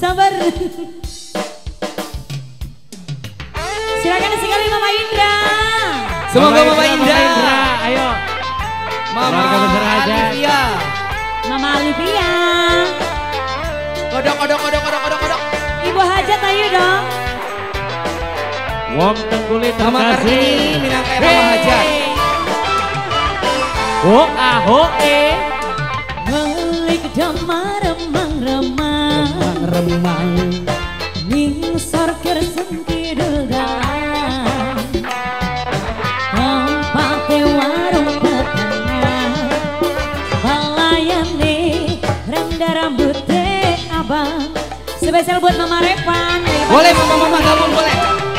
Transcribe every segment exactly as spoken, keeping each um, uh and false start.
Sabar. Silakan sekali Mama Indra. Semoga Mama, Mama Indra. Indra. Ayo. Mama Alivia. Mama Alivia. Kodok, kodok, kodok, kodok, kodok, kodok. Ibu Hajat ayo dong. Wong Tengkulit Mama Kartini Minang kayak Mama Hajat. Oh aho eh. Melik damar remang-remang. Remang-remang. Ning sorker sengkidul dalam. Tempate warung petengah. Balayane renda rambutnya abang. Spesial buat Mama Repan. Boleh Mama-Mama gabung boleh.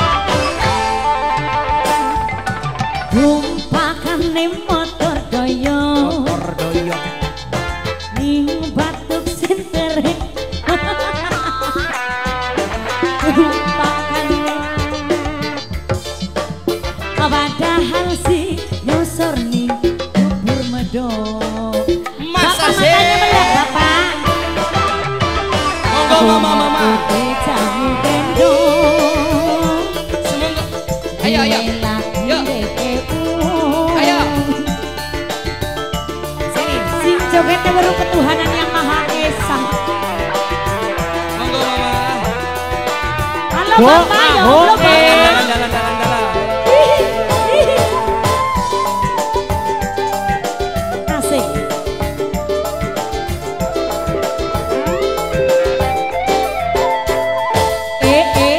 Tumpakane motor doyong. Motor doyong. Ning batuk senterek. Tumpakane. Padahal si nyosor ning kubur medok. Masa Bapak sih? matanya meledak Bapak. Monggo Mama-Mama. Jamu gendong. Semoga. Ayo ayo. Yuk. Ayo. Sini. Sing jogetnya baru ketuhanan yang Maha Esa. Monggo Mama. Halo Bo, Bapak, ya aho, Allah eh. Bapak. Dalan dalan dalan dalan. Asik. Eh eh.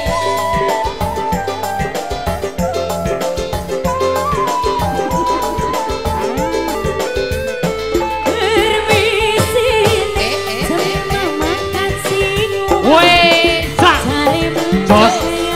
Permisi. Sama makan singgung. Weh, sa. Jos.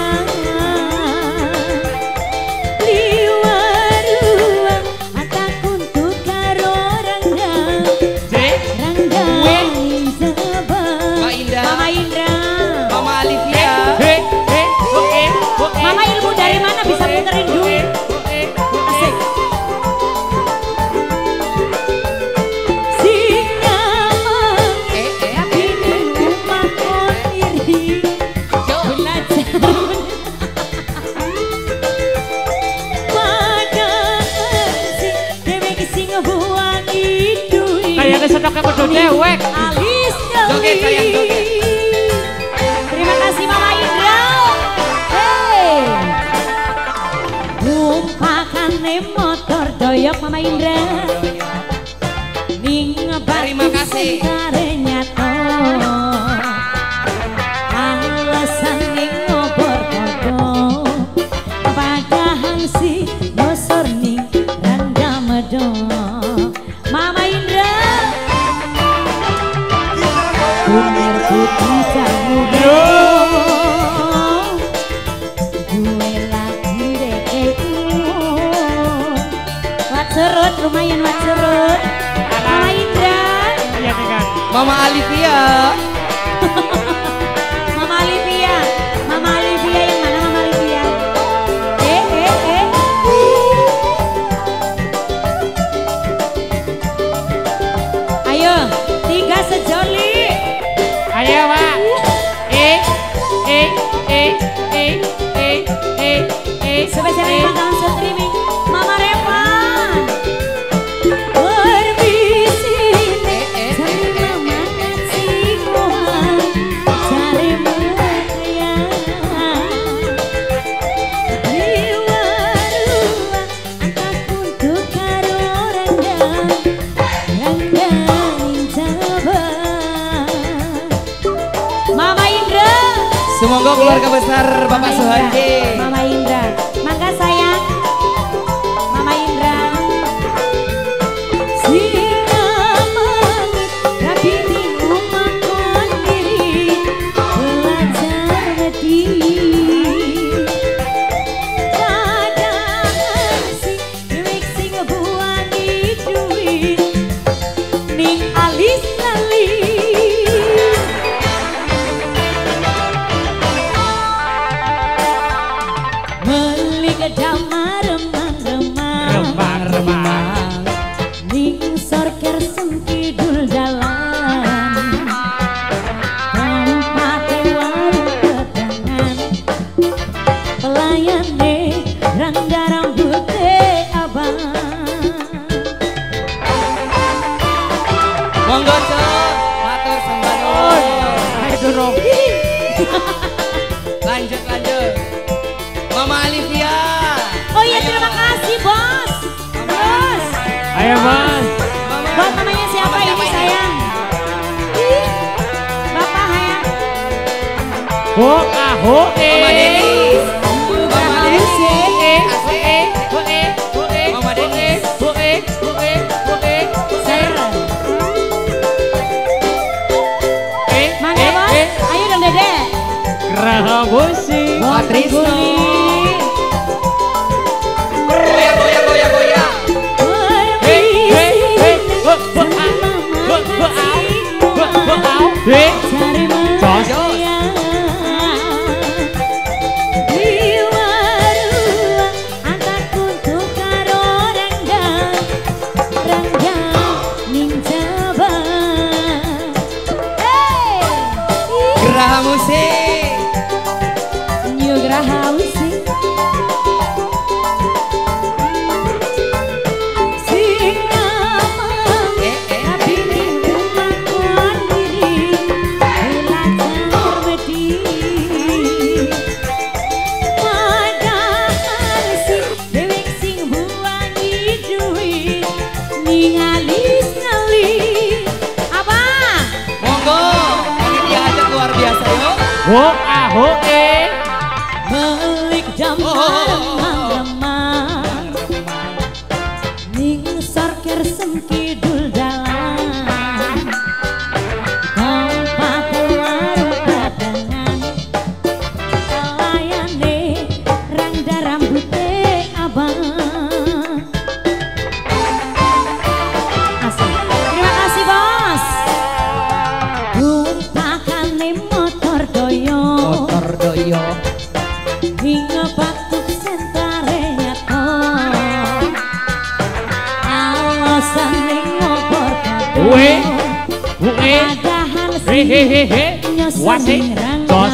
Mbak Indah. Mama Indra. Mama Alivia. He, he, bo eh, bo eh. Mama ilmu dari mana bisa muterin duit? Asik. Singamang. Eh eh. Tapi di rumah kondiri. Belajar. Padahal si dewek sing buangi duit. Kayaknya sedekah kudu dewek. Alis Joget, sayang, joget. Terima kasih Mama Indra. Hey. Tumpakane motor doyok Mama Indra. Ning Terima kasih. nyato. Alasan ning ngobor kodok. Padahal si nyosor ning randa medok. Mama Indra. Bener putih jamu gendong. Gue lagi deke. Wat serut lumayan wat serut. Mama Indra. Iya dengan. Mama Alivia. Mama Alivia. Mama Alivia yang mana Mama Alivia? Eh eh eh. Ayo tiga sejoli. Ayo Pak. Eh, eh, eh, eh, eh, eh, eh. Spesial eh. pantauan streaming Mama Revan. Permisi Eh eh. sama makan singgungan cari meriah di warung antak untuk karo rendang rendang Jabar. Mama Indra. Semoga keluarga besar Bapak Sohandi. Mama Indra, mangga sayang. Mama Indra. Singamang rapi di rumah kondiri belajar mati. Kadang si dewek sing buangi duit ning alis lali. konco. Matur sembah Oi. nuwun. Ayo dorong. Lanjut lanjut. Mama Olivia. Oh iya, Ayo. terima kasih, Bos. Terus, Ayo Mas. Mama. buat namanya siapa Mama ini, sayang? Ih, Bapak hayang. Ho aho eh. Mama Denis. Mama Denis. Eh, Asik. eh, ho eh, ho eh, Mama ho eh, Denis. ho eh, ho eh, ho eh, ho eh. Eh, Mana, eh, Bos? eh. Ayo dong, Dede. Geraha musik. Bos Trisno. Guli. Goyang goyang goyang goyang. Hey, hey, hey, ho, ho, ah, ho, ho, au, ho, ho, au. Hey, Cari Jos. sayang di warung antar kuntuk karo renggang renggang ning jabang. Hey, Geraha musik. New Graha Musik. Sing ngamang Eh eh. tapi minuman kuat diri belajar wedi. Padahal si dewek sing buangi duit ningalis ngali. Apa? Monggo. Olivia aja luar biasa yuk. ho aho eh. Melik jam Oh, oh, oh, oh. remang ning sorker sengkidul dalan kompak warung badangan layane rangda rambute abang. Asik. Terima kasih, Bos. Tumpakane motor doyo Motor doyo. hingga batuk sentare nyato alasan ning ngobor Uwe, uwe. padahal He he he he. Wasik. Jos.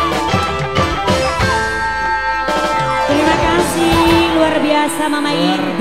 Terima kasih luar biasa Mama Ir.